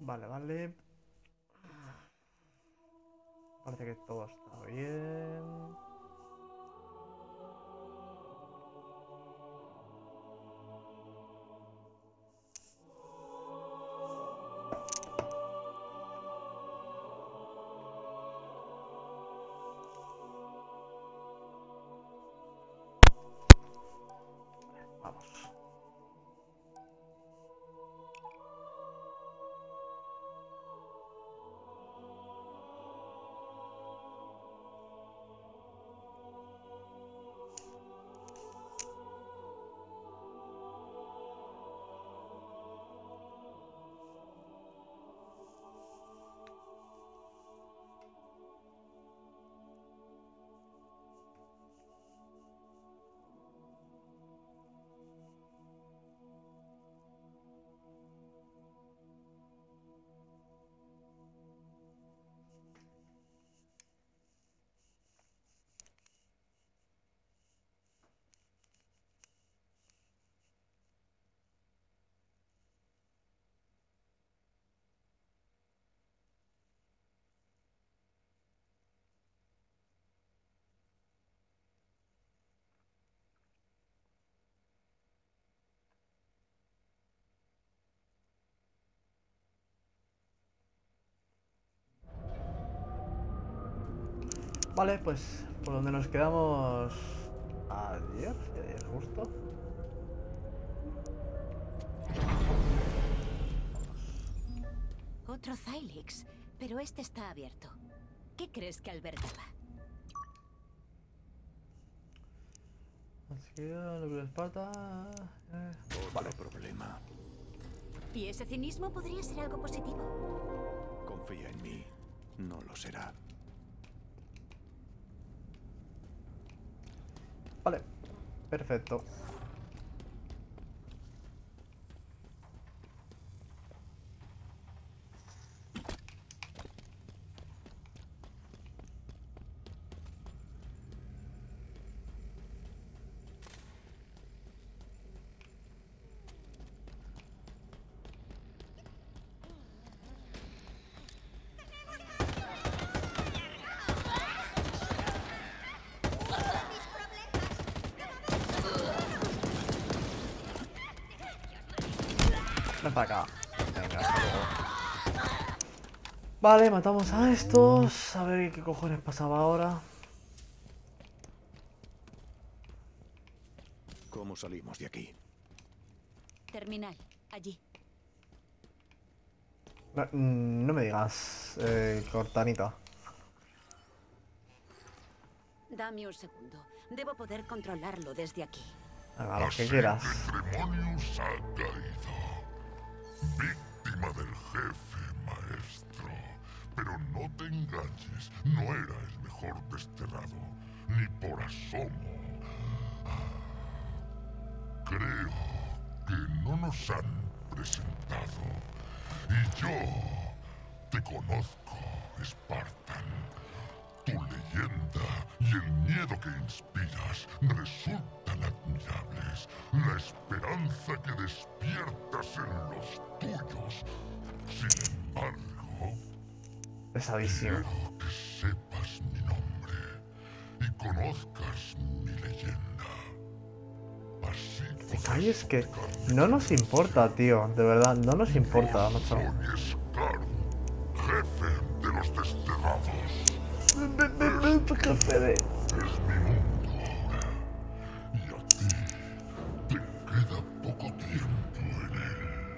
Vale, vale. Parece que todo está bien. Vamos. Vale, pues por donde nos quedamos ayer, si ayer justo. Otro Zylix, pero este está abierto. ¿Qué crees que albergaba? Así que lo que Esparta. Vale, problema. ¿Y ese cinismo podría ser algo positivo? Confía en mí. No lo será. Vale, perfecto. Ven para acá. Venga, hasta luego. Vale, matamos a estos. A ver qué cojones pasaba ahora. ¿Cómo salimos de aquí? Terminal, allí. No, no me digas, Cortanita. Dame un segundo. Debo poder controlarlo desde aquí. Venga, lo que quieras. Tremonius ha caído. Víctima del jefe, maestro. Pero no te engañes, no era el mejor desterrado, ni por asomo. Creo que no nos han presentado. Y yo te conozco, Spartan. Tu leyenda y el miedo que inspiras resultan admirables. La esperanza que despiertas en los tuyos. Sin embargo, Pesadísimo. quiero que sepas mi nombre y conozcas mi leyenda. Así Te calles que no nos importa, tío. De verdad, no nos importa, macho. soy Scaru, jefe de los desterrados. Jefe de... Es mi mundo ahora. Y a ti te queda poco tiempo en él.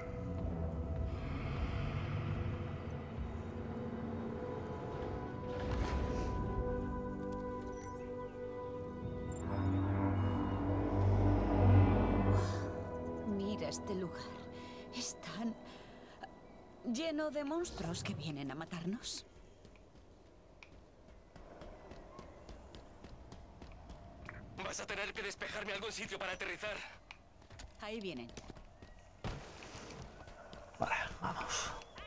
Mira este lugar. Es tan... lleno de monstruos que vienen a matarnos. Vas a tener que despejarme algún sitio para aterrizar. Ahí vienen. Vale, vamos.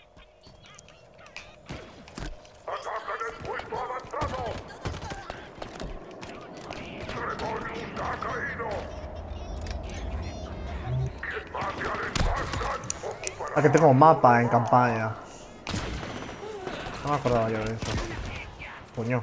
¡Atacan el puesto avanzado! ¡Tremonius ha caído! ¡Quien mate al Spartan ocupará! Aquí tengo un mapa en campaña. No me acordaba yo de eso. Coño.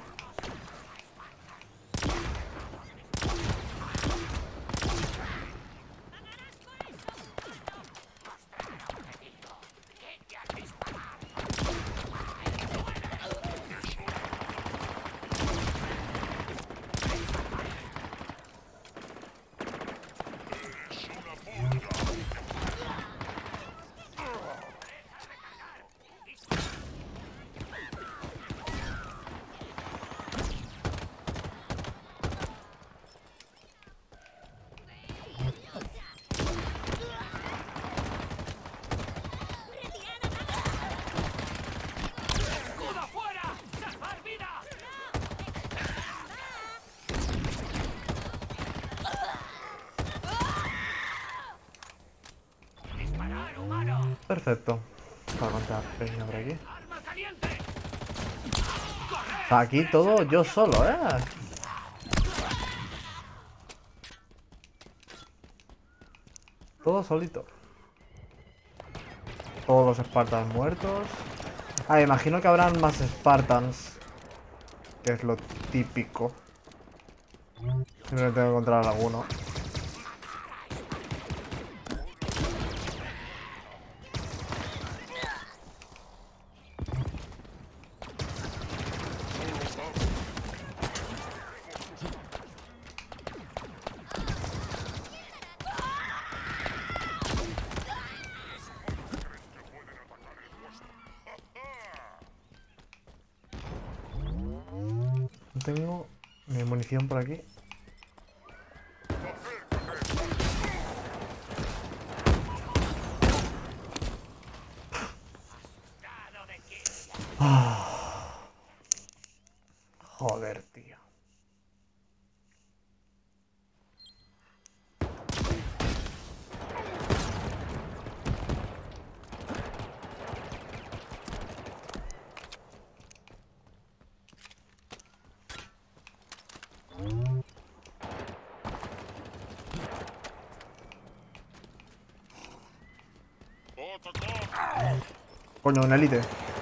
Perfecto. Para contar pequeño por aquí. Aquí todo yo solo, Todo solito. Todos los Spartans muertos. Ah, imagino que habrán más Spartans. Que es lo típico. Siempre tengo que encontrar alguno. Tengo mi munición por aquí. Joder, tío. Coño, una élite.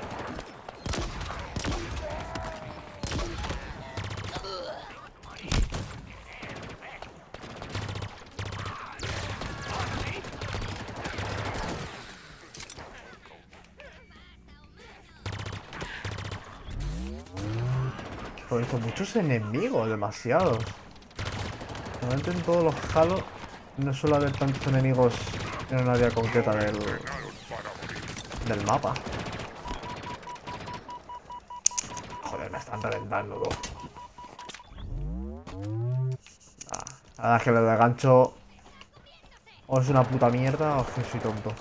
Joder, son muchos enemigos, demasiados. Normalmente en todos los Halo no suele haber tantos enemigos en una área concreta del mapa. Joder, me están reventando todo. Ahora es que lo de gancho o es una puta mierda o es que soy tonto.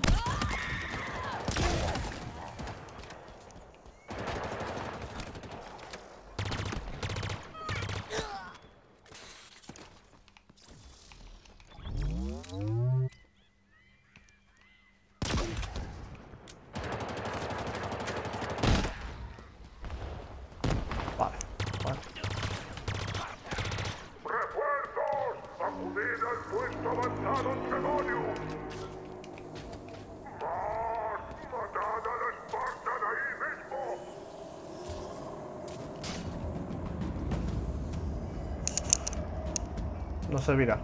No servirá.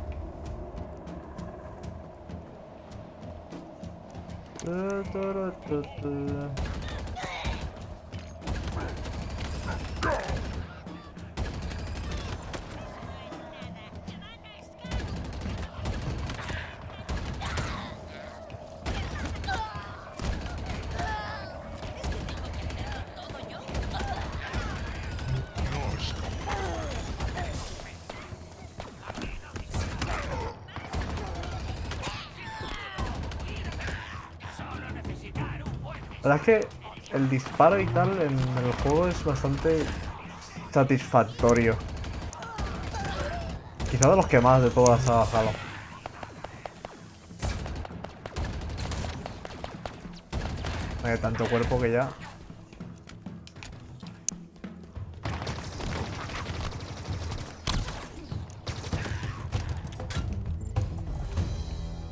La verdad es que el disparo y tal en el juego es bastante satisfactorio. Quizá de los que más de todas ha bajado. Hay tanto cuerpo que ya...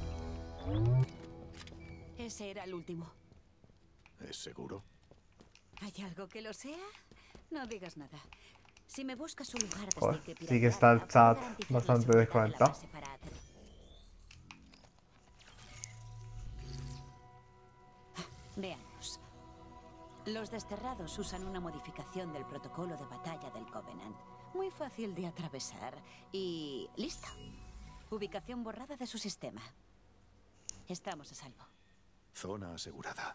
Ese era el último. ¿Es seguro? ¿Hay algo que lo sea? No digas nada. Si me buscas un lugar desde Joder, el que sí que está el piratearla, chat puedo garantizar la bastante seguridad de la desconectado. base para aterrizar. Veamos. Los desterrados usan una modificación del protocolo de batalla del Covenant. Muy fácil de atravesar. Y... listo. Ubicación borrada de su sistema. Estamos a salvo. Zona asegurada.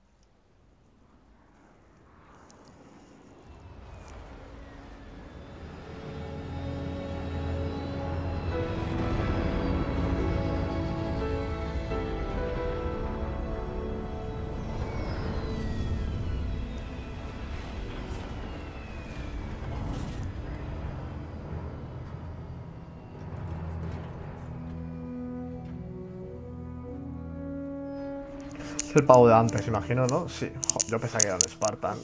Es el pavo de antes, imagino, ¿no? Sí. Jo, yo pensaba que era un Spartan.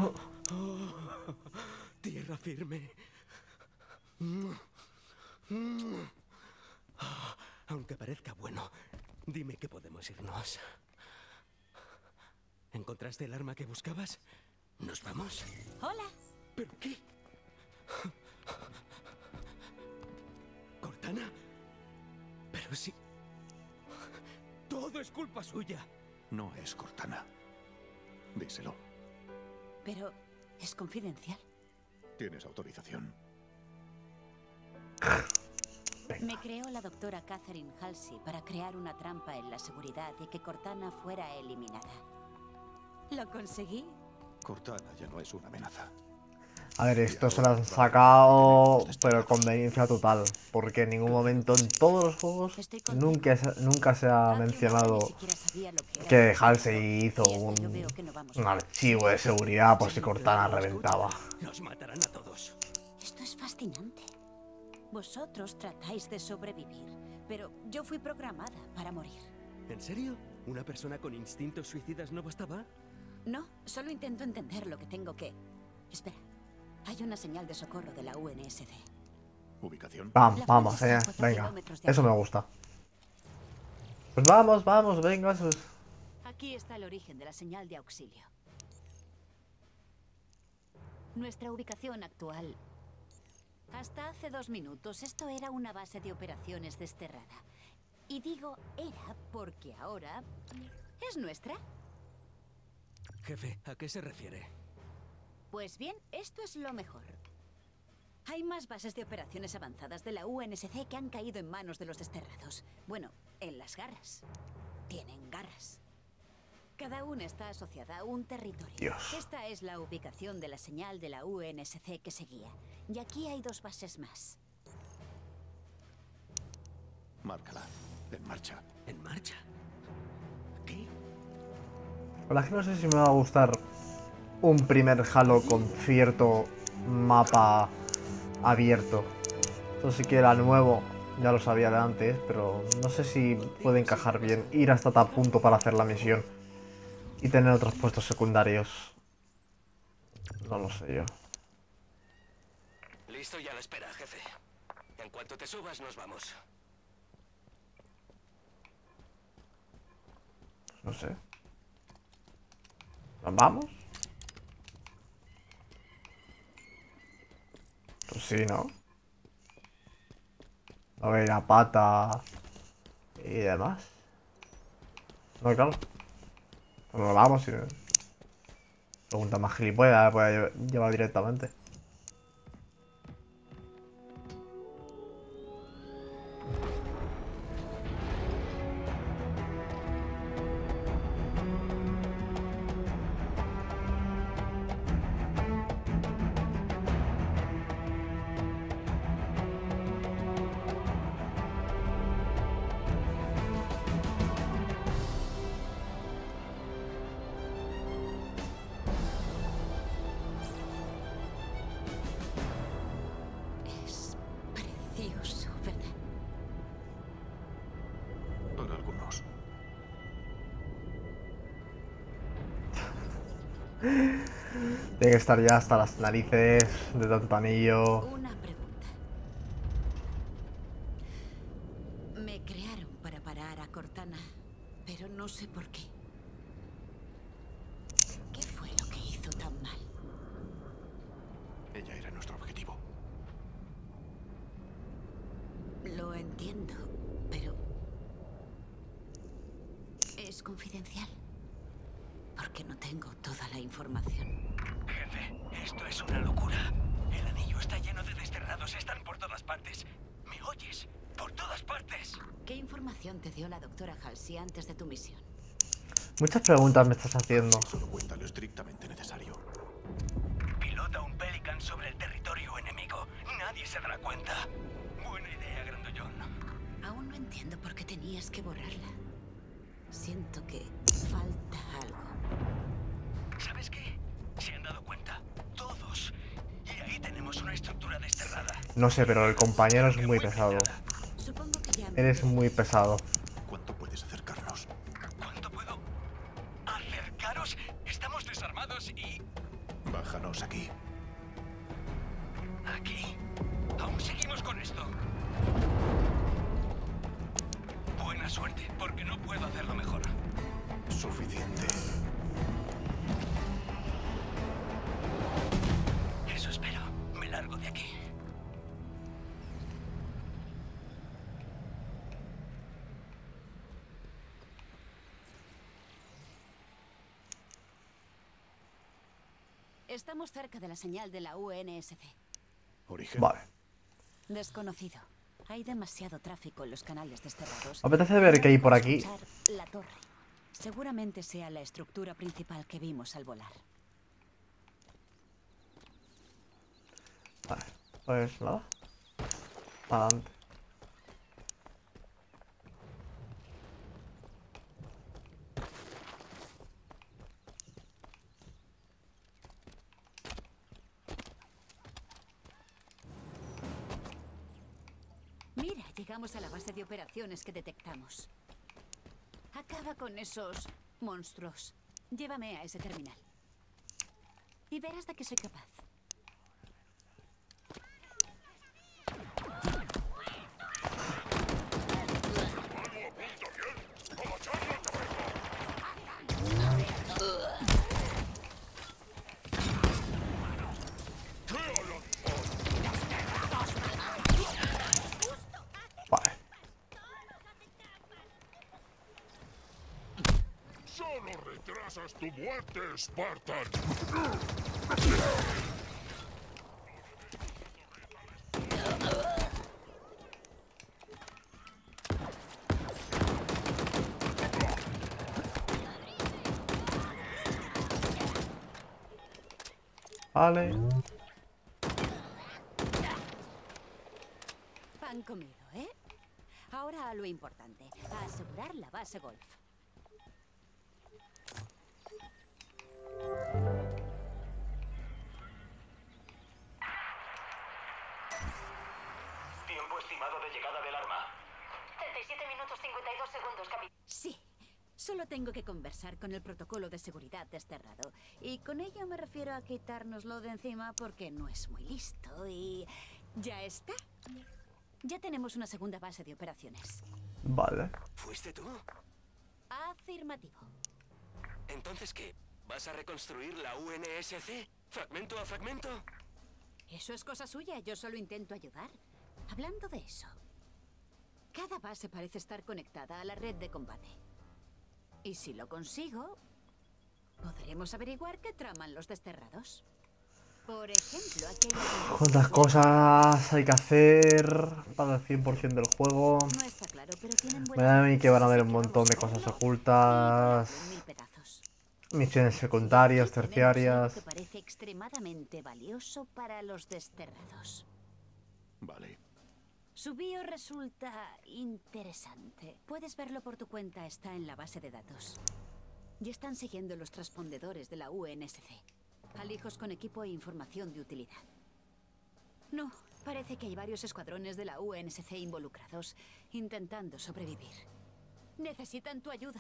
Tierra firme. Aunque parezca bueno, dime que podemos irnos. ¿Encontraste el arma que buscabas? ¿Nos vamos? ¡Hola! ¿Pero qué? ¿Cortana? Pero sí. Todo es culpa suya. No es Cortana. Díselo. Pero... ¿es confidencial? ¿Tienes autorización? Me creó la doctora Catherine Halsey para crear una trampa en la seguridad y que Cortana fuera eliminada. ¿Lo conseguí? Cortana ya no es una amenaza. A ver, esto se lo han sacado, pero conveniencia total. Porque en ningún momento en todos los juegos nunca se ha mencionado que Halsey hizo un archivo de seguridad por si Cortana reventaba. Nos matarán a todos. Esto es fascinante. Vosotros tratáis de sobrevivir, pero yo fui programada para morir. ¿En serio? ¿Una persona con instintos suicidas no bastaba? No, solo intento entender lo que tengo que... Espera, hay una señal de socorro de la UNSC. ¿Ubicación? Vamos, venga, eso me gusta. Pues vamos, venga, eso es... Aquí está el origen de la señal de auxilio. Nuestra ubicación actual. Hasta hace 2 minutos esto era una base de operaciones desterrada. Y digo era porque ahora es nuestra. Jefe, ¿a qué se refiere? Pues bien, esto es lo mejor. Hay más bases de operaciones avanzadas de la UNSC que han caído en manos de los desterrados. Bueno, en las garras. Tienen garras. Cada una está asociada a un territorio. Dios. Esta es la ubicación de la señal de la UNSC que seguía. Y aquí hay 2 bases más. Márcala. En marcha. ¿En marcha? ¿Qué? La verdad que no sé si me va a gustar un primer Halo con cierto mapa abierto. Esto sí que era nuevo, ya lo sabía de antes, pero no sé si puede encajar bien ir hasta tal punto para hacer la misión y tener otros puestos secundarios. No lo sé yo. Listo y a la espera, jefe. En cuanto te subas, nos vamos. No sé. ¿Nos vamos? Pues sí, ¿no? A ver, la pata y demás. No, claro. Pues nos vamos y... Pregunta más gilipollas, la puede llevar directamente. Es precioso, ¿verdad? Para algunos. Tiene que estar ya hasta las narices de tanto anillo. Una pregunta. Me crearon para parar a Cortana, pero no sé por qué. ¿Qué fue lo que hizo tan mal? es confidencial. Porque no tengo toda la información. Jefe, esto es una locura. El anillo está lleno de desterrados. Están por todas partes. ¿Me oyes? ¡Por todas partes! ¿Qué información te dio la doctora Halsey antes de tu misión? Muchas preguntas me estás haciendo. Solo cuenta lo estrictamente necesario. Pilota un Pelican sobre el territorio enemigo. Nadie se dará cuenta. Buena idea, grandullón. Aún no entiendo por qué tenías que borrarla. Siento que falta algo. ¿Sabes qué? Se han dado cuenta. Todos. Y ahí tenemos una estructura desterrada. No sé, pero el compañero es muy pesado. Supongo que ya... Eres muy pesado. ¿Cuánto puedes acercarnos? ¿Cuánto puedo acercaros? Estamos desarmados y... Bájanos aquí. aquí. Aún seguimos con esto. Buena suerte, porque no puedo hacerlo mejor. Suficiente. Eso espero. Me largo de aquí. Estamos cerca de la señal de la UNSC. Origen. Vale. Desconocido. Hay demasiado tráfico en los canales desterrados. Me apetece ver qué hay por aquí. Escuchar la torre. Seguramente sea la estructura principal que vimos al volar. Vale. Pues nada. Adelante. Mira, llegamos a la base de operaciones que detectamos. Acaba con esos monstruos. Llévame a ese terminal. Y verás de qué soy capaz. Vale. Solo retrasas tu muerte, Spartan. Vale. Pan comido, ¿eh? Ahora a lo importante. A asegurar la base golf. Tiempo estimado de llegada del arma. 37 minutos 52 segundos, capitán. Sí. Solo tengo que conversar con el protocolo de seguridad desterrado. Y con ello me refiero a quitárnoslo de encima porque no es muy listo y... ¿Ya está? Ya tenemos una segunda base de operaciones. Vale. ¿Fuiste tú? Afirmativo. ¿Entonces qué? ¿Vas a reconstruir la UNSC? ¿Fragmento a fragmento? Eso es cosa suya, yo solo intento ayudar. Hablando de eso, cada base parece estar conectada a la red de combate. Y si lo consigo, podremos averiguar qué traman los desterrados. Por ejemplo, aquí hay... ¿Cuántas cosas hay que hacer para el 100% del juego? No está claro, pero tienen Me da a mí que van a haber un montón de vamos a cosas verlo ocultas. y volarlo en 1000 pedazos. Misiones secundarias, Aquí tenemos terciarias. algo que parece extremadamente valioso para los desterrados. Vale. Su bio resulta interesante. Puedes verlo por tu cuenta, está en la base de datos. Y están siguiendo los transpondedores de la UNSC. Alijos con equipo e información de utilidad. No, parece que hay varios escuadrones de la UNSC involucrados, intentando sobrevivir. Necesitan tu ayuda.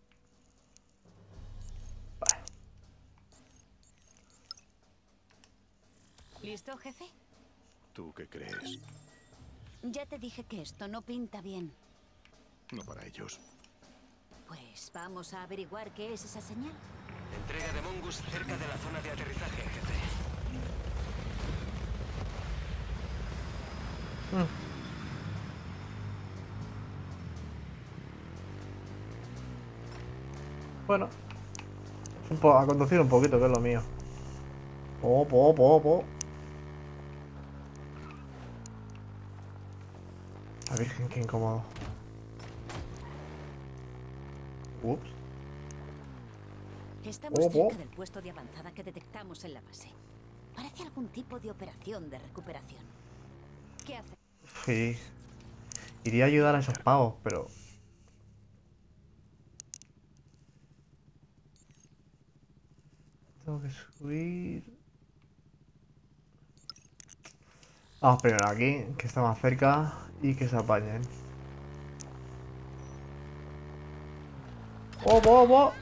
¿Listo, jefe? ¿Tú qué crees? Ya te dije que esto no pinta bien. No para ellos. Pues vamos a averiguar qué es esa señal. Entrega de Mongus cerca de la zona de aterrizaje, jefe. Bueno. A conducir un poquito, que es lo mío. La Virgen, qué incómodo. Ups. Estamos cerca del puesto de avanzada que detectamos en la base. Parece algún tipo de operación de recuperación. ¿Qué hace? Sí. Iría a ayudar a esos pavos, pero... Tengo que subir... Vamos primero aquí, que está más cerca y que se apañen. ¡Oh!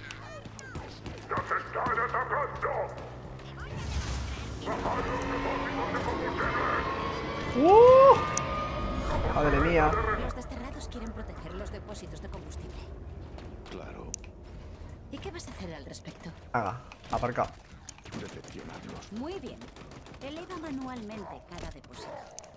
¡Madre mía! Los desterrados quieren proteger los depósitos de combustible. Claro, ¿Y qué vas a hacer al respecto? Haga, aparcado. decepcionarlos. Muy bien. Eleva manualmente cada depósito.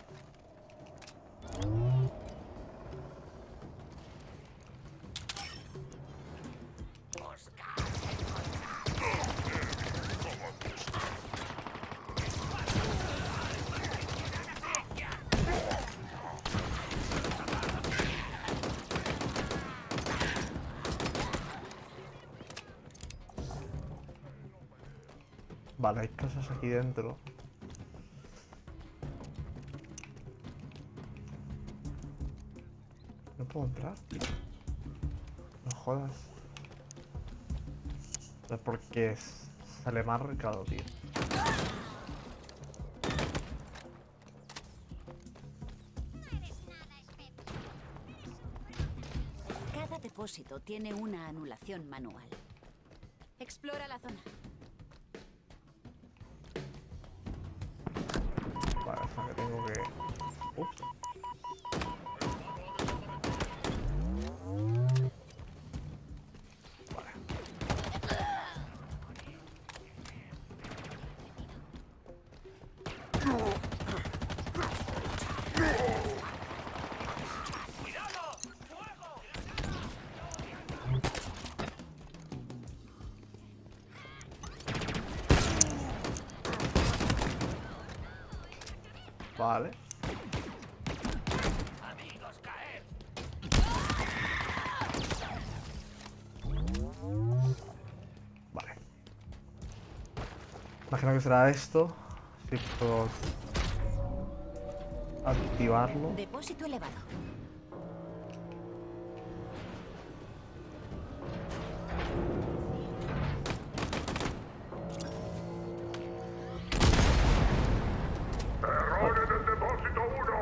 Vale, hay cosas aquí dentro. ¿No puedo entrar? No jodas. No sé por qué sale marcado, tío. Cada depósito tiene una anulación manual. Explora la zona. Vale, o sea que tengo que... Ups. Vale. Vale. Imagino que será esto. Si puedo activarlo. Depósito elevado. ¡Error en el depósito 1!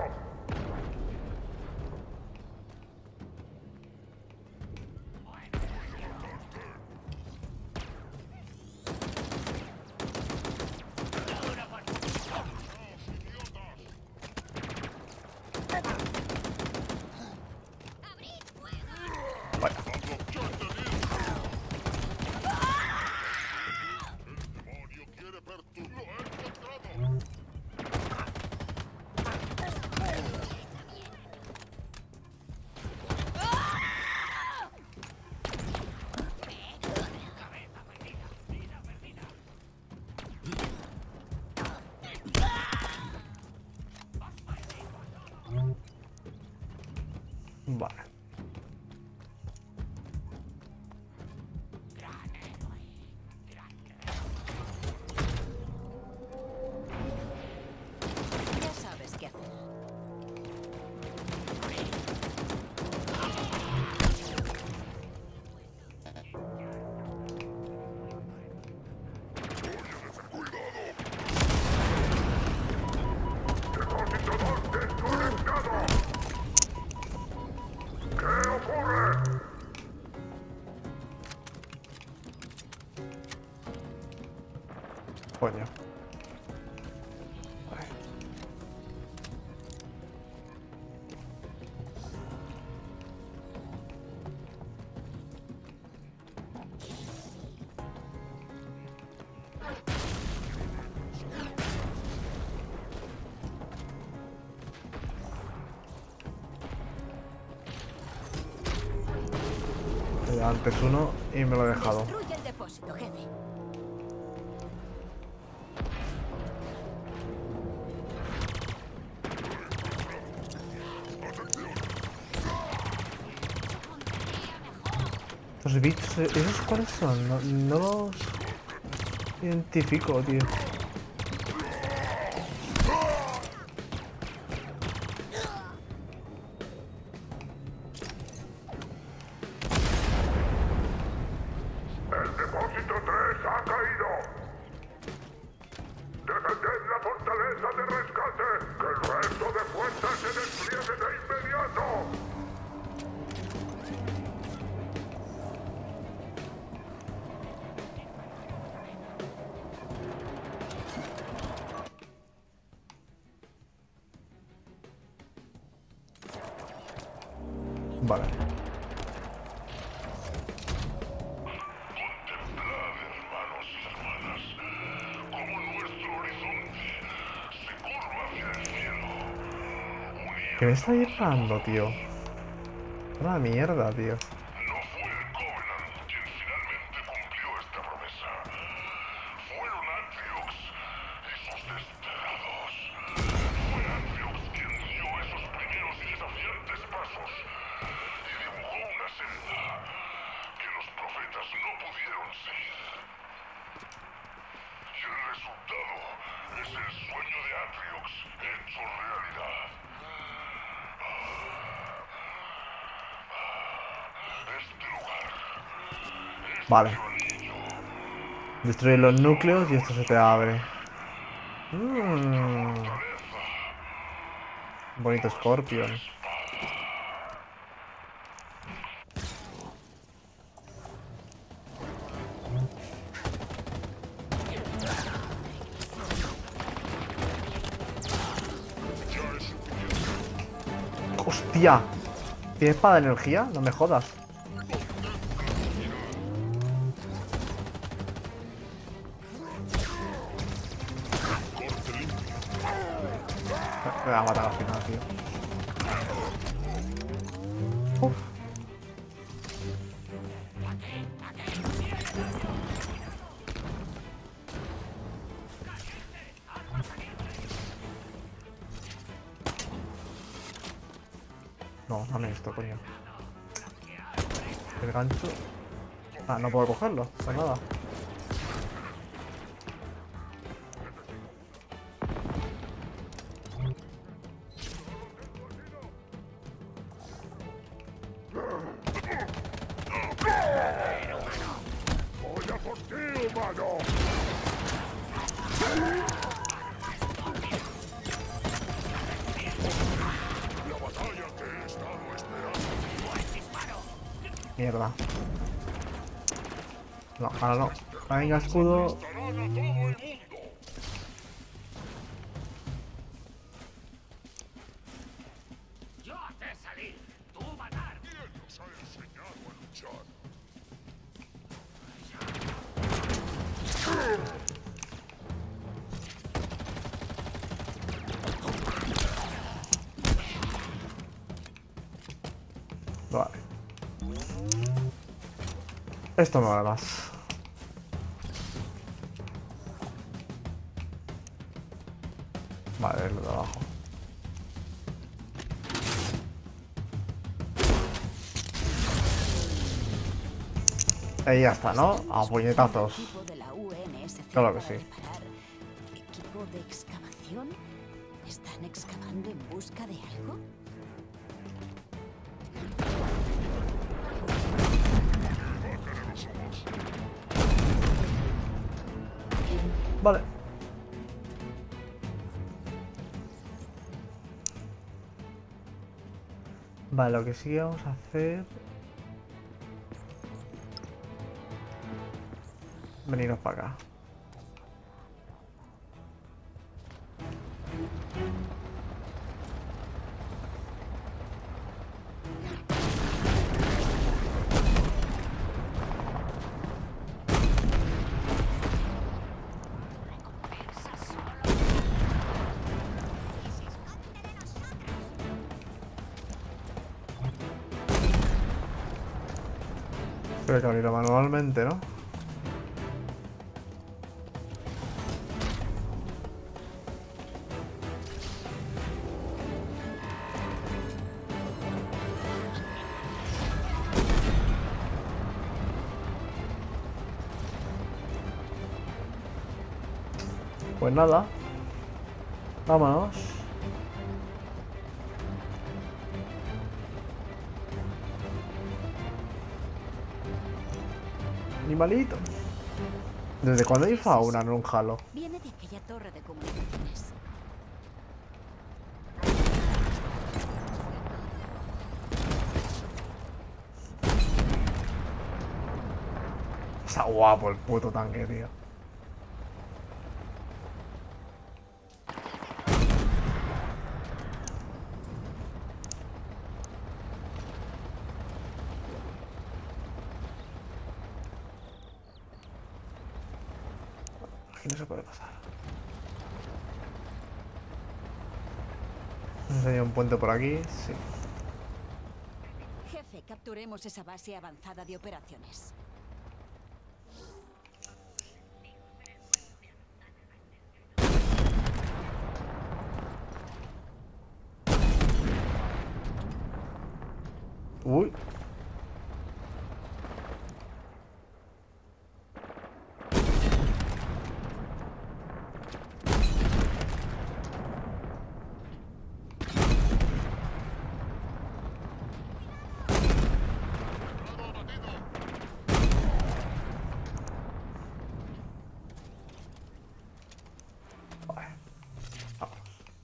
Vaya. ¡Demonio quiere perturbar! ¡Lo he encontrado! Vale. Ya sabes qué hacer. ¡Depósito 2 desconectado! ¿Qué ocurre? Coño. Vale. Antes uno y me lo he dejado. Destruye el depósito, jefe. Los bichos, ¿esos cuáles son? No los identifico, tío. ¡El depósito 3 ha caído! ¡Defended la fortaleza de rescate! ¡Que el resto de fuerzas se despliegue de inmediato! Vale. Contemplad, hermanos y hermanas, cómo nuestro horizonte se curva hacia el cielo. ¿Qué me está disparando, tío? Una mierda, tío. No fue el Covenant quien finalmente cumplió esta promesa. Fueron Atriox y sus desterrados. Fue Atriox quien dio esos primeros y desafiantes pasos y dibujó una senda que los profetas no pudieron seguir. Y el resultado es el sueño de Atriox hecho realidad. Este lugar. Vale. Destruye los núcleos y esto se te abre. Bonito Scorpion. ¡Hostia! ¿Tienes espada de energía? No me jodas. Me va a matar al final, tío. Uf. No, dame esto, coño. El gancho. Ah, no puedo cogerlo, pues nada. ¡Voy a por ti, humano! La batalla que he estado esperando. Mierda. No, ahora no. Venga, escudo. Estarán a todo el mundo. Yo haré salir, tú matar. ¿Quién nos ha enseñado a luchar? Vale. Esto me vale más. Vale, lo de abajo. Ahí ya está, ¿no? A puñetazos. Equipo de la UNSC Claro que para sí. reparar. ¿Equipo de excavación? ¿Están excavando en busca de algo? Vale. Vale, lo que sí que vamos a hacer... Veniros para acá. Creo que abrirlo manualmente, ¿no? Pues nada. Vámonos. Animalito. ¿Desde cuándo hay fauna en un Halo? Viene de aquella torre de comunicaciones. Está guapo el puto tanque, tío. Aquí no se puede pasar. ¿Hay un puente por aquí? Sí. Jefe, capturemos esa base avanzada de operaciones. Uy. Vale. Vamos.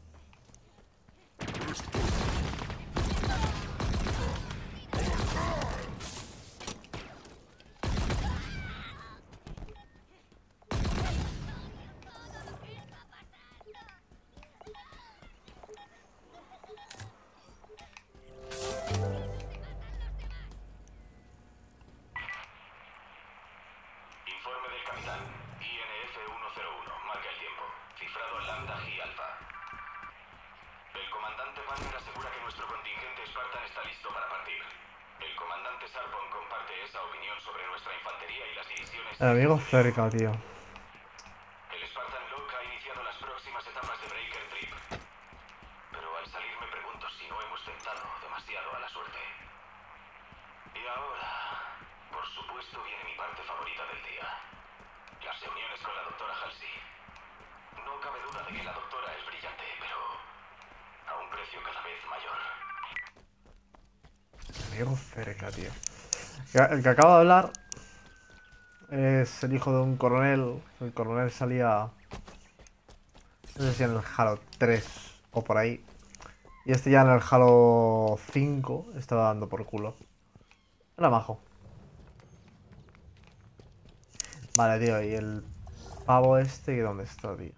Informe del capitán. INF-101. Marca el tiempo. Cifrado Lambda G Alpha. El comandante Banner asegura que nuestro contingente Spartan está listo para partir. El comandante Sarpon comparte esa opinión sobre nuestra infantería y las divisiones... Enemigo cerca, tío. El Spartan Locke ha iniciado las próximas etapas de Breaker Trip. Pero al salir me pregunto si no hemos tentado demasiado a la suerte. Y ahora, por supuesto, viene mi parte favorita del día. Las reuniones con la doctora Halsey. No cabe duda de que la doctora es brillante, pero a un precio cada vez mayor. Enemigo cerca, tío. El que acaba de hablar es el hijo de un coronel. El coronel salía... no sé si en el Halo 3 o por ahí. Y este ya en el Halo 5 estaba dando por culo. Era majo. Vale, tío, y el pavo este, ¿dónde está, tío?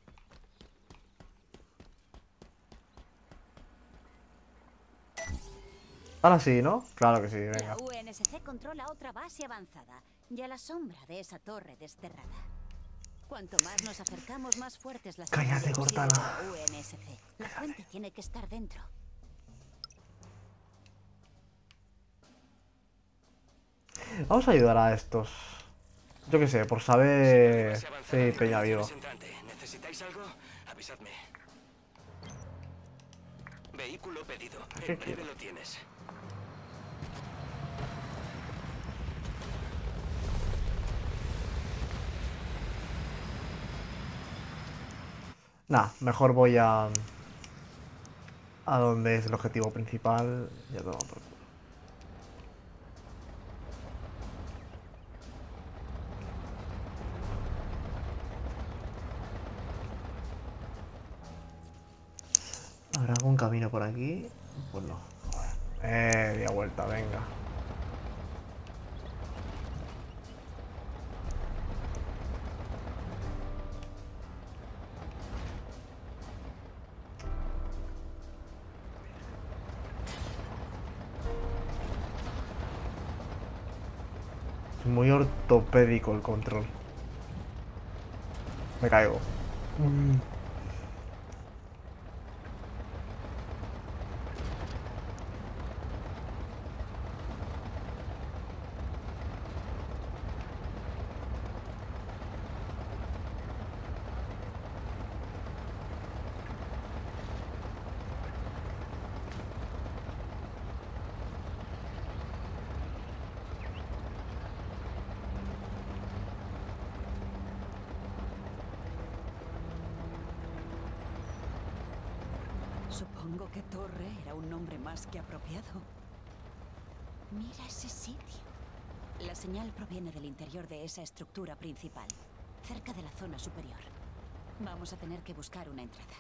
Ahora sí, ¿no? Claro que sí, venga. La UNSC controla otra base avanzada y a la sombra de esa torre desterrada. Cuanto más nos acercamos, más fuertes las Cállate, señales de Cortana. la UNSC. La fuente tiene que estar dentro. Vamos a ayudar a estos. Yo qué sé, por saber... Sí, Peña Vivo. ¿Necesitáis algo? Avisadme. Vehículo pedido. ¿Qué En breve quiero? lo tienes. Nah, mejor voy a donde es el objetivo principal. Ya toma por culo. ¿Habrá algún camino por aquí? Pues no. Joder. Di vuelta, venga. Es muy ortopédico el control. Me caigo. Supongo que Torre era un nombre más que apropiado. Mira ese sitio. La señal proviene del interior de esa estructura principal, cerca de la zona superior. Vamos a tener que buscar una entrada.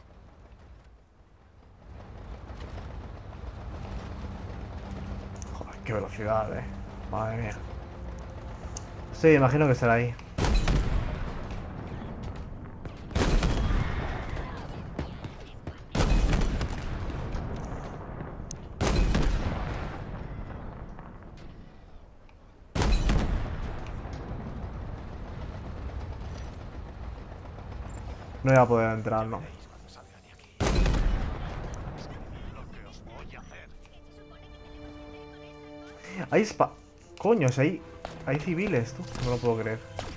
Joder, qué velocidad, madre mía. Sí, imagino que será ahí. No voy a poder entrar, ¿no? Hay Coños, hay civiles, tú. No lo puedo creer.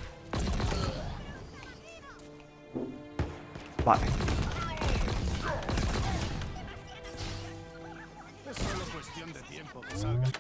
Vale. Es solo cuestión de tiempo que salgan de aquí.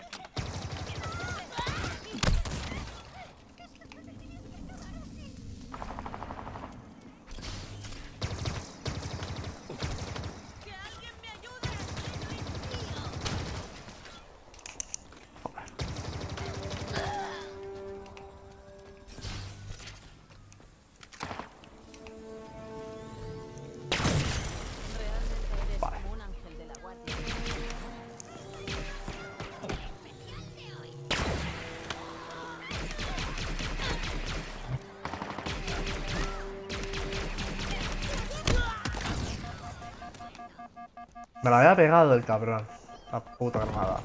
Me la había pegado el cabrón. La puta granada.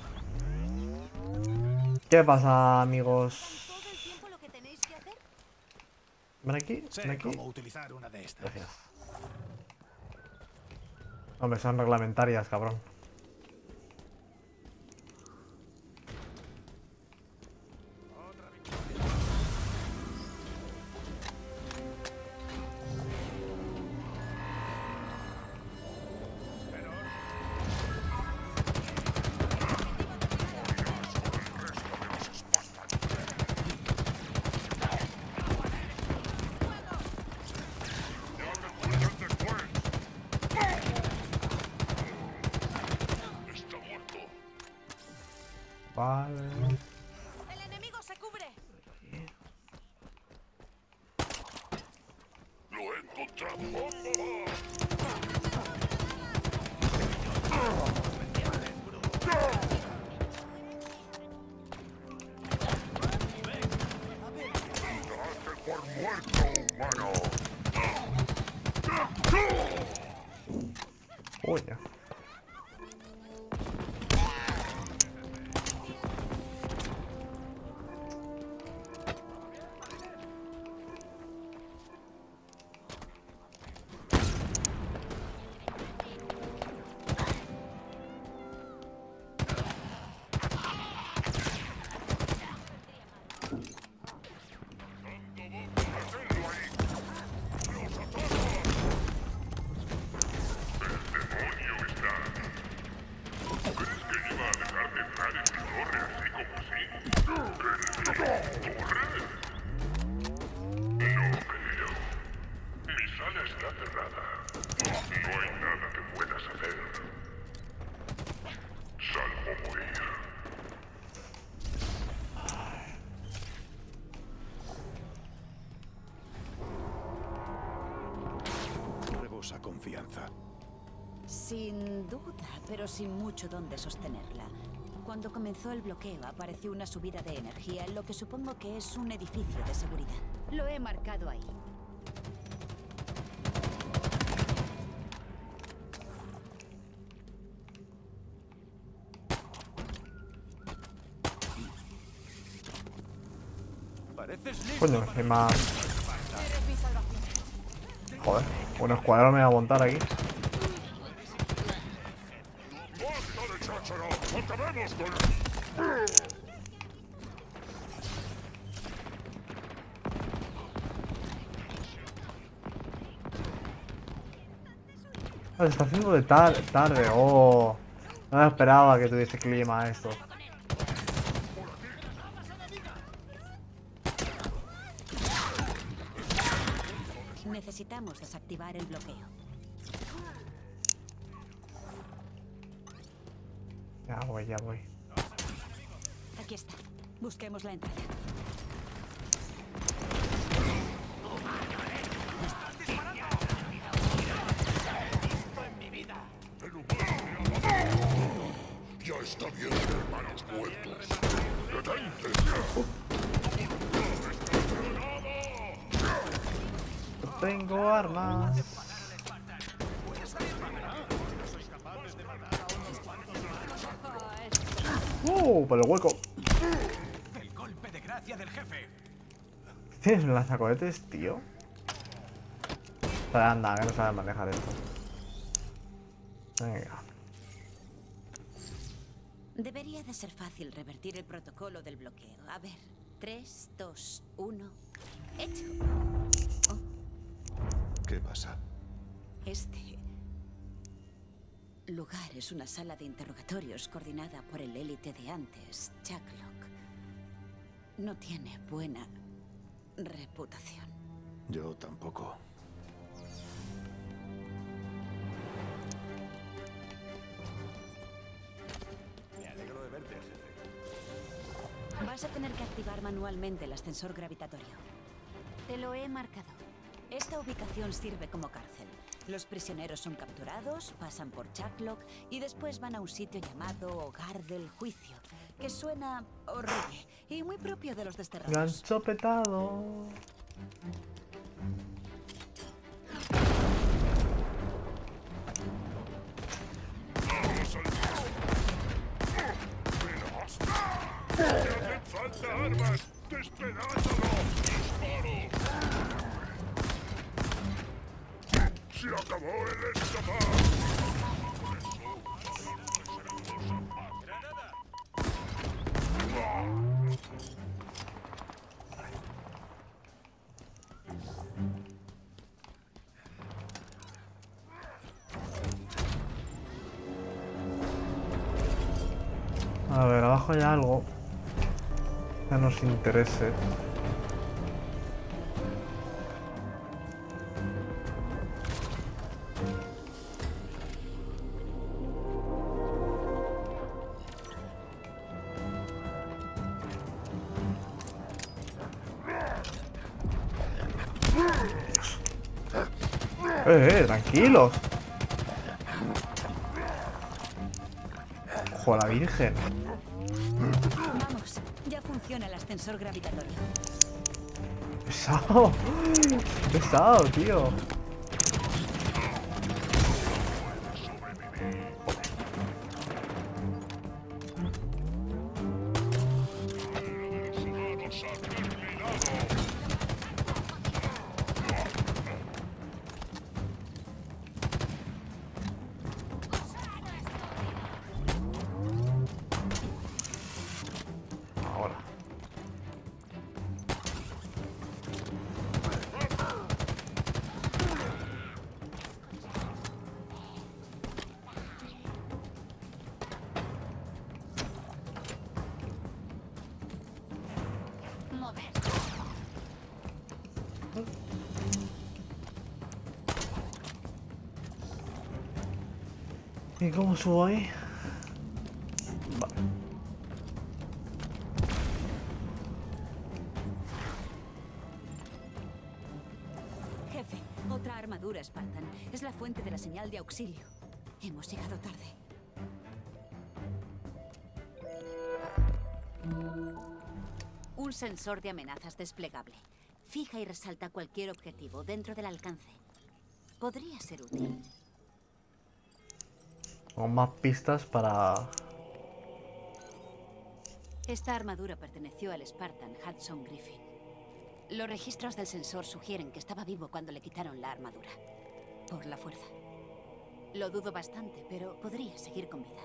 ¿Qué pasa, amigos? Ven aquí, ven Sé aquí. cómo utilizar una de estas. Gracias. Hombre, son reglamentarias, cabrón. Vale. ¡El enemigo se cubre! ¡Lo he encontrado! ¡Date por muerto, humano! Coño. Confianza. Sin duda, pero sin mucho donde sostenerla. Cuando comenzó el bloqueo apareció una subida de energía en lo que supongo que es un edificio de seguridad. Lo he marcado ahí. Coño, hay más. Joder, un escuadrón me va a montar aquí. ¡Basta de cháchara! ¡Acabemos con él! Se está haciendo de tarde. Oh, no me esperaba que tuviese clima esto. Necesitamos desactivar el bloqueo. Ya voy, ya voy. Aquí está. Busquemos la entrada. Ya está bien, hermanos muertos. ¡Detente! Tengo armas. Por el hueco. El golpe de gracia del jefe. ¿Tienes un lanzacohetes, tío? Pero anda, que no sabes manejar esto. Venga. Debería de ser fácil revertir el protocolo del bloqueo. A ver, 3, 2, 1. ¡Hecho! ¿Qué pasa? Este lugar es una sala de interrogatorios coordinada por el élite de antes, Jacklock. No tiene buena reputación. Yo tampoco. Me alegro de verte, jefe. Vas a tener que activar manualmente el ascensor gravitatorio. Te lo he marcado. Esta ubicación sirve como cárcel. Los prisioneros son capturados, pasan por Jacklock y después van a un sitio llamado Hogar del Juicio, que suena horrible y muy propio de los desterrados. Gancho petado. ¡Me hacen falta armas! ¡Despedázalo! ¡Disparo! ¡Se acabó el escapar! A ver, abajo hay algo que nos interese. Tranquilos. Ojo a la Virgen. Vamos, ya funciona el ascensor gravitatorio. Pesado. Pesado, tío. Ahora. ¿Y cómo subo ahí? Vale. Jefe, otra armadura Spartan. Es la fuente de la señal de auxilio. Hemos llegado tarde. Un sensor de amenazas desplegable. Fija y resalta cualquier objetivo dentro del alcance. Podría ser útil. Tengo más pistas para... Esta armadura perteneció al Spartan Hudson Griffin. Los registros del sensor sugieren que estaba vivo cuando le quitaron la armadura. Por la fuerza. Lo dudo bastante, pero podría seguir con vida.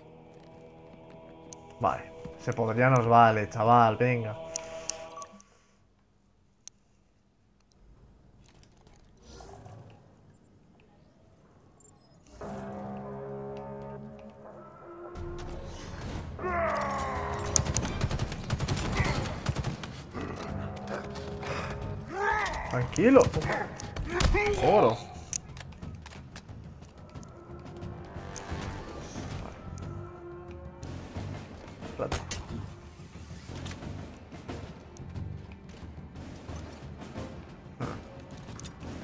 Vale. Se podría nos vale, chaval. Venga. Tranquilo. Oro.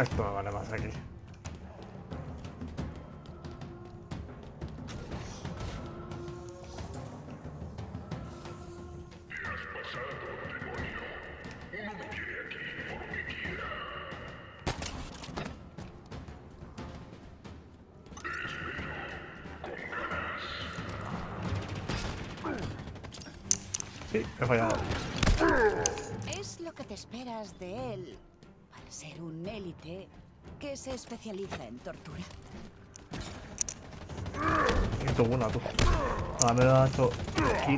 Esto me vale más aquí. Sí, he fallado. Es lo que te esperas de él para ser un élite que se especializa en tortura. Y tú una, tú. Ahora me lo ha hecho kill.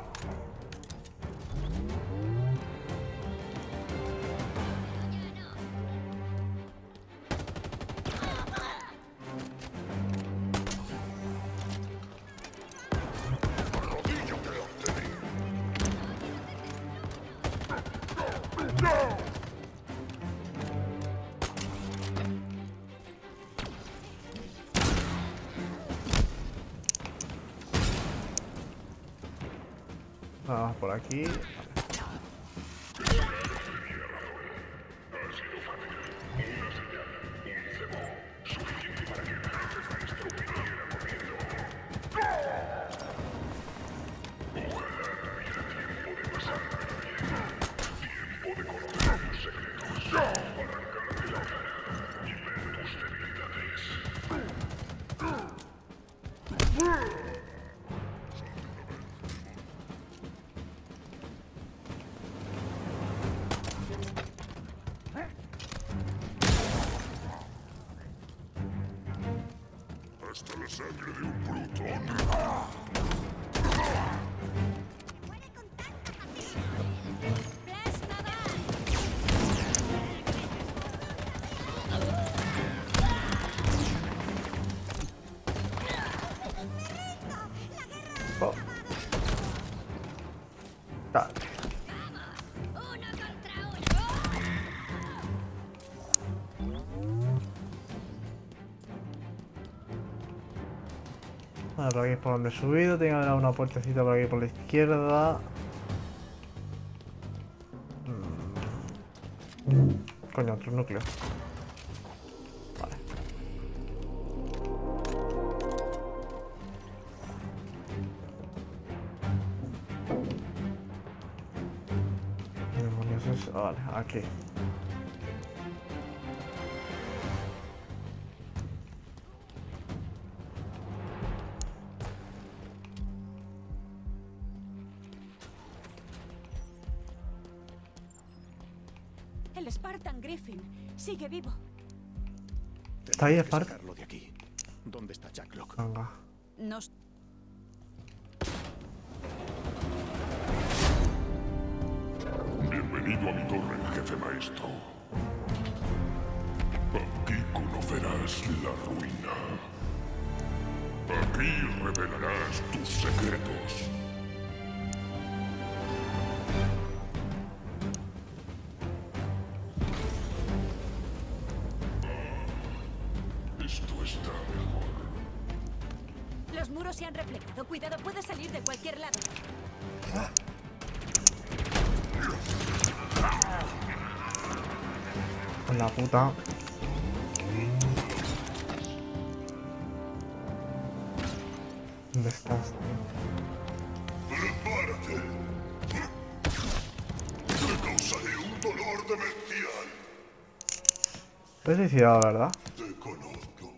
Vamos por aquí. Hasta la sangre de un brutón. Oh. Dale. Vale, por aquí es por donde he subido. Tiene que haber una puertecita por aquí por la izquierda. Coño, otro núcleo. Vale. ¿Qué demonios es? Vale, aquí. El Spartan Griffin sigue vivo. Está ahí, Tenemos que Spark. sacarlo de aquí. ¿Dónde está Jacklock? Venga. Nos... Bienvenido a mi torre, jefe maestro. Aquí conocerás la ruina. Aquí revelarás tus secretos. Esto está mejor. Los muros se han replegado. Cuidado, puede salir de cualquier lado. Con la puta. ¿Dónde estás? ¡Prepárate! Te causaré un dolor demencial. Te he suicidado, ¿verdad? Te conozco.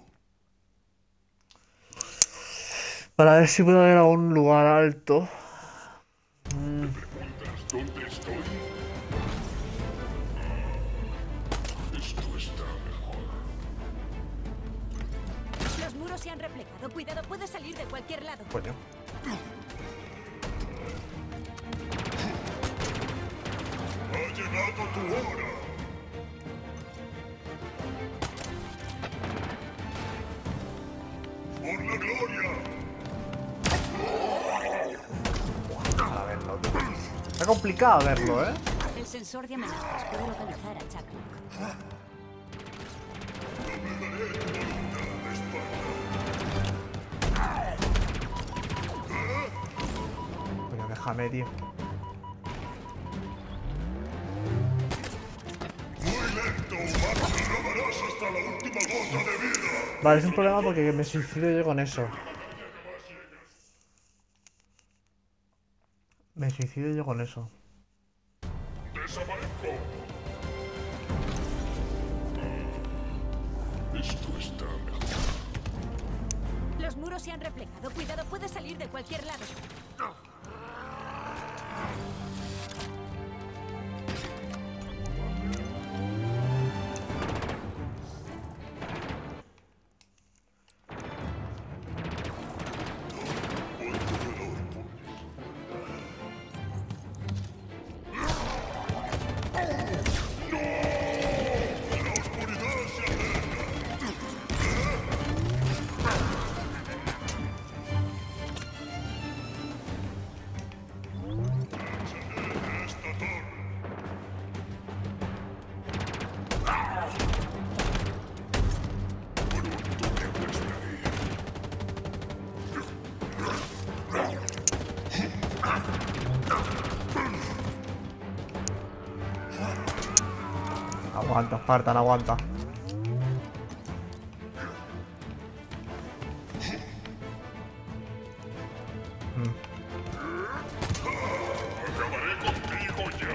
Para ver si puedo ir a un lugar alto. ¿Preguntas dónde estoy? Esto está mejor. Los muros se han replegado. Cuidado, puede salir de cualquier lado. Coño. ¡Ha llegado tu hora! ¡Por la gloria! Para verlo, tío. Está complicado verlo, ¿eh? El sensor de amenazas puede localizar a Jacklock. Doblegaré tu voluntad, Esparta. Coño, déjame, tío. Muy lento. Vale, es un problema porque me suicido yo con eso. Me suicido yo con eso. ¡Desaparezco! Esto está mejor. Los muros se han replegado. Cuidado, puede salir de cualquier lado. Aguanta, Spartan, aguanta. ¡Acabaré contigo ya!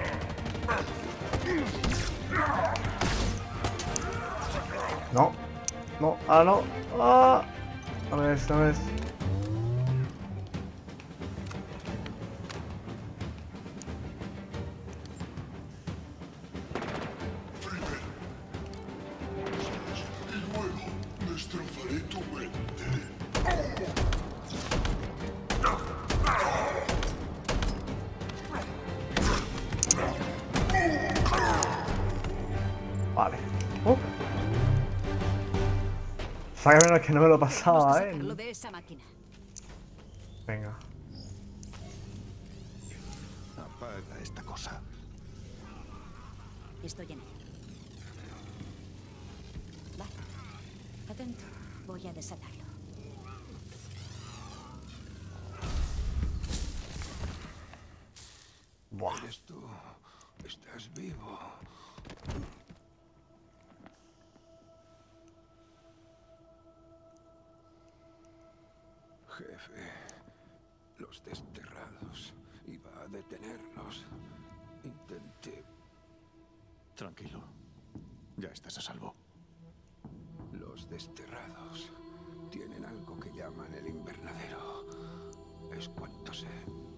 No, no, ahora no. ¡Ah! A ver, esta vez. Y luego destrozaré tu mente. Vale. Saca menos que no me lo pasaba, Vamos a sacarlo de esa máquina. Venga. Apaga esta cosa. Estoy en ello. Vale. Atento. Voy a desatarlo. Buah. ¿Eres tú? ¿Estás vivo? Jefe, los desterrados. Iba a detenerlos. Intenté. Tranquilo. Ya estás a salvo. Los desterrados tienen algo que llaman el invernadero. Es cuanto sé.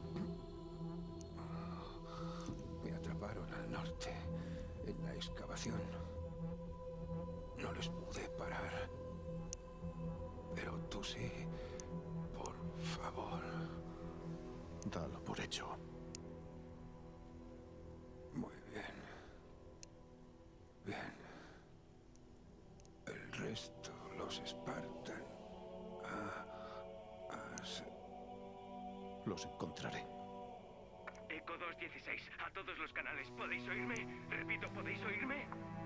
Me atraparon al norte, en la excavación. No les pude parar. Pero tú sí. Por favor. Dalo por hecho. Muy bien. Bien. El resto los Spartan. Los encontraré. Eco 216, a todos los canales. ¿Podéis oírme? Repito, ¿podéis oírme?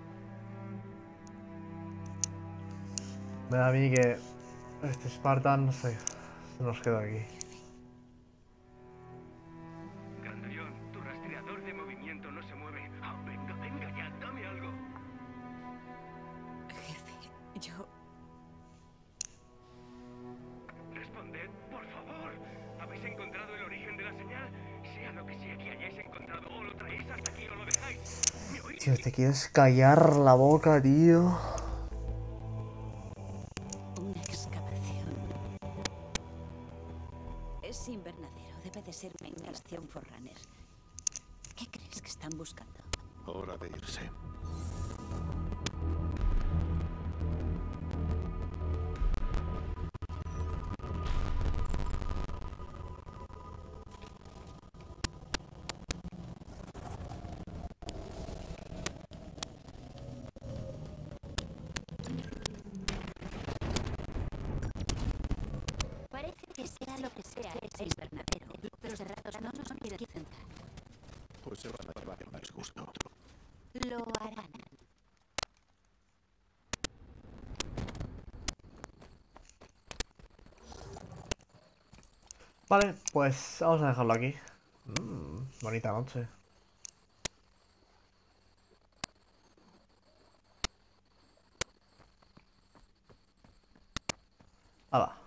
Me da a mí que este Spartan, no sé, se nos queda aquí. Grandullón, tu rastreador de movimiento no se mueve. Ah, venga, venga ya, dame algo. Jefe, yo... Responded, por favor. ¿Habéis encontrado el origen de la señal? Sea lo que sea que hayáis encontrado, o lo traéis hasta aquí o lo dejáis. ¿Me oís? Tío, te quieres callar la boca, tío. Una excavación. Es invernadero. Debe de ser una instalación Forerunner. ¿Qué crees que están buscando? Hora de irse. Parece que sea lo que sea ese invernadero. Los cerrados no nos quieren centrar. Pues se van a llevar el disgusto. Lo harán. Vale, pues vamos a dejarlo aquí. Bonita noche. Hala.